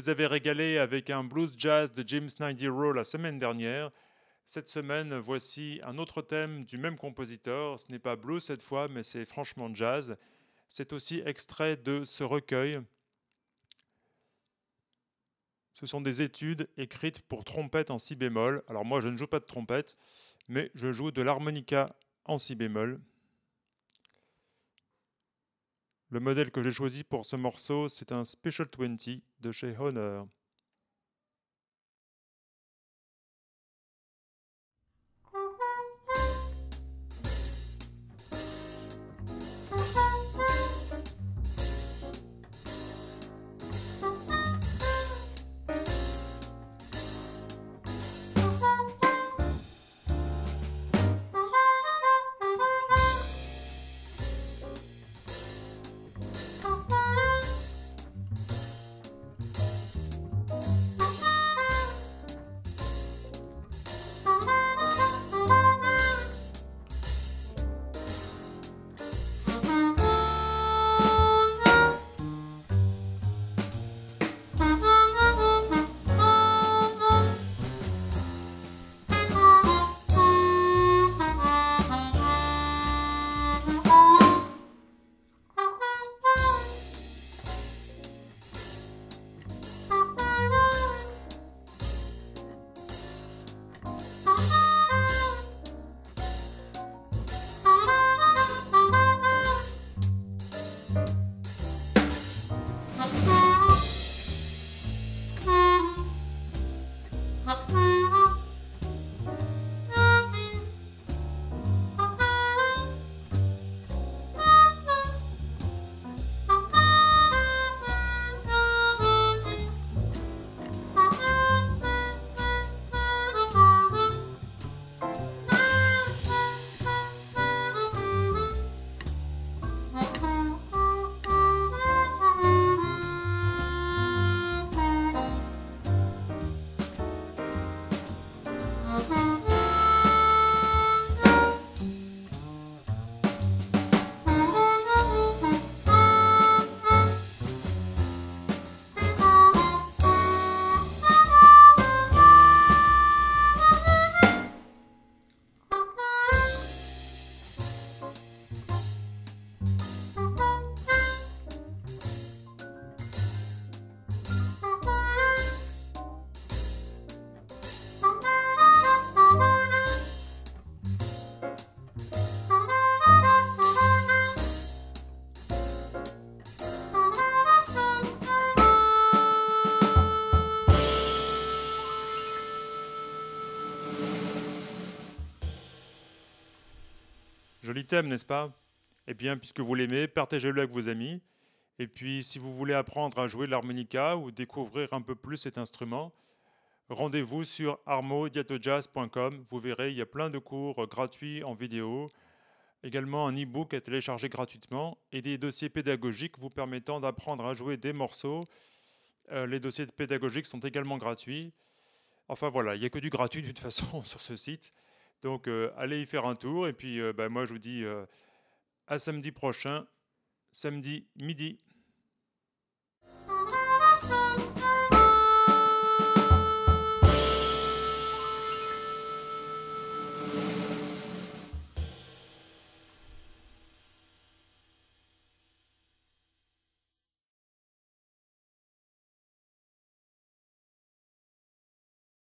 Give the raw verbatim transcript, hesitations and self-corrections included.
vous avez régalé avec un blues jazz de James Nine-Zero la semaine dernière. Cette semaine, voici un autre thème du même compositeur. Ce n'est pas blues cette fois, mais c'est franchement jazz. C'est aussi extrait de ce recueil. Ce sont des études écrites pour trompette en si bémol. Alors moi, je ne joue pas de trompette, mais je joue de l'harmonica en si bémol. Le modèle que j'ai choisi pour ce morceau, c'est un Special vingt de chez Honor. Joli thème, n'est-ce pas? Eh bien, puisque vous l'aimez, partagez-le avec vos amis. Et puis, si vous voulez apprendre à jouer l'harmonica ou découvrir un peu plus cet instrument, rendez-vous sur armo diato jazz point com. Vous verrez, il y a plein de cours gratuits en vidéo, également un e-book à télécharger gratuitement et des dossiers pédagogiques vous permettant d'apprendre à jouer des morceaux. Euh, les dossiers pédagogiques sont également gratuits. Enfin voilà, il n'y a que du gratuit de toute façon sur ce site. Donc euh, allez y faire un tour et puis euh, bah, moi je vous dis euh, à samedi prochain, samedi midi.